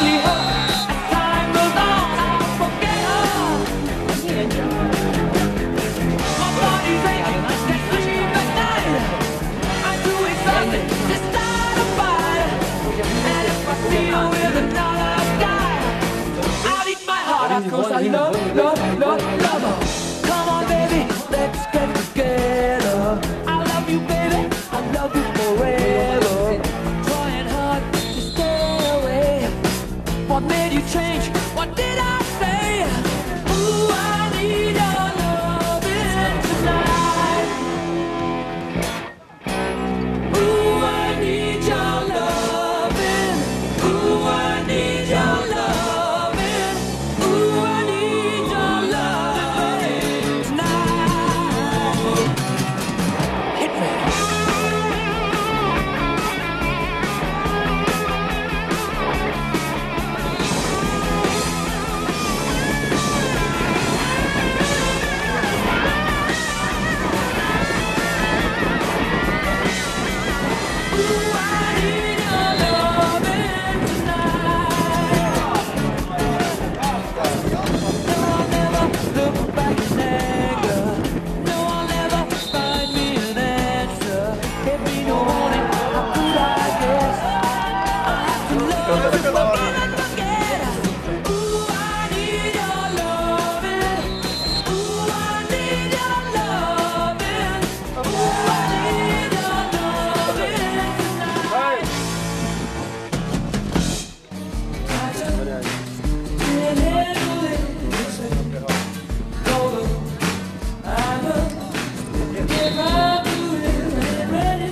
only hope as time goes on I'll forget her. My body's aching, I can't sleep at night. I'm too exhausted to start a fight. And if I see her with another guy, I'll eat my heart out 'cause I love her. Come on baby, let's get together. I love you baby, I love you forever. Trying hard to stay away. What made you change? What did I say? Ooh, I need your loving tonight. Ooh, I need your loving. Ooh, I need your loving. Ooh, I need your loving tonight. Hit me. Ooh, I need your loving tonight. No, I'll never look back in anger. No, I'll never find me an answer. Give me no warning, how could I guess? I have to love you again and again. Ooh, I need your loving. Ooh, I need your loving. Ooh, I need your loving tonight. I just can't handle it. No, I know. If I do it, I'm ready.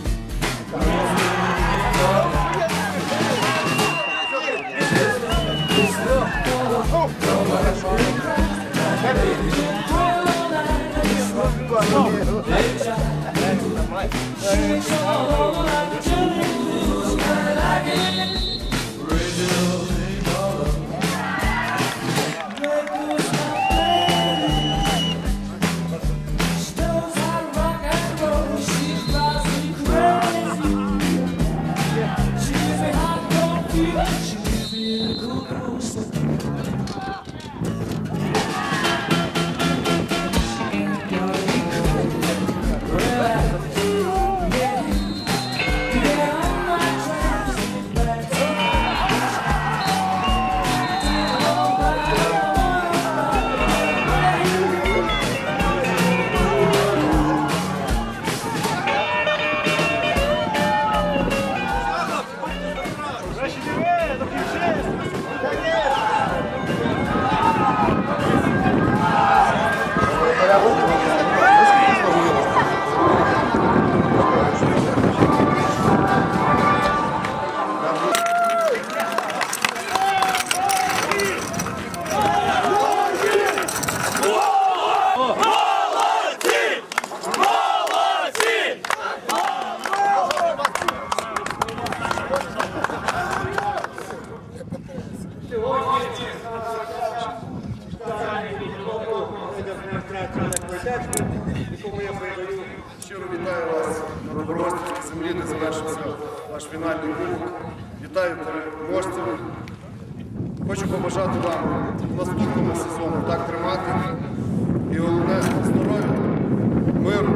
Якому я передаю, щиро вітаю вас на Добровольській землі, де завершився ваш фінальний кубок. Вітаю переможців. Хочу побажати вам в наступному сезону так тримати. І головне – здоров'я, миру.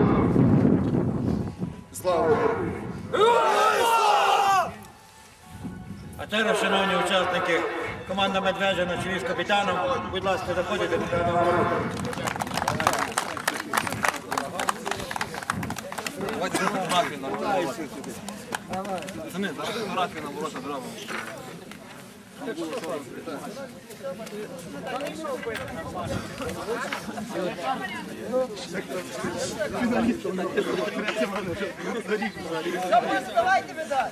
Слава Україні! А зараз, шановні учасники, команда «Медвежа» на чолі з капітаном, будь ласка, заходите до передового. Давайте фотографію нам. Пацани, давайте фотографію нам ворота зробимо. Давайте медаль.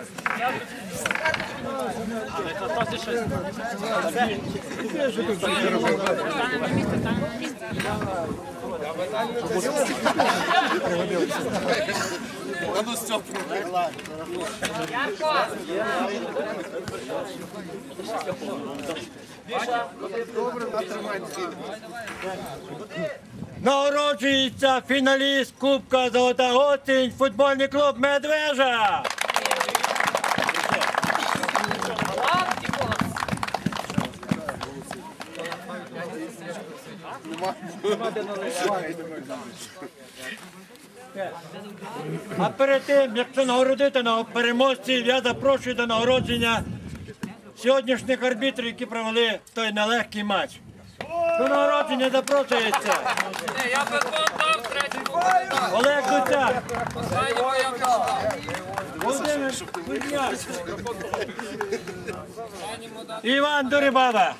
Нагороджується фіналіст Кубка «Золота осінь» футбольний клуб «Медвежа». А перед тим, як це нагородити на переможців, я запрошую до нагородження сьогоднішніх арбітрів, які провели той нелегкий матч. До нагородження запрошується Я бетон дав, третій Олег Гуцяк, останнього я вкажу. Володимир Кузьняк, Іван Дурибаба.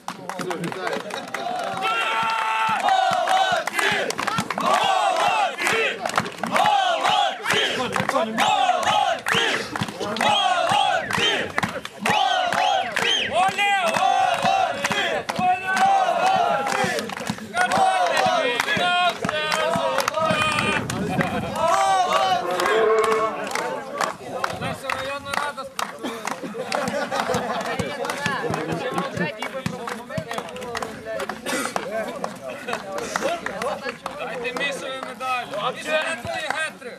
Наша районна рада дайте місові медаль. А це не твої гетри.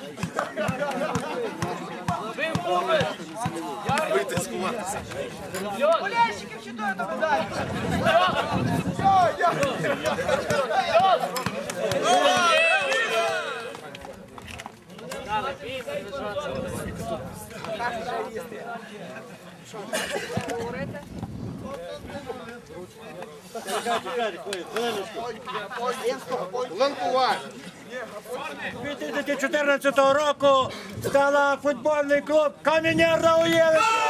Вийти з команди. Болельщиків читаю до медалі. Оленко Валь. 2014 року стала футбольний клуб Каменєр Рауєвич.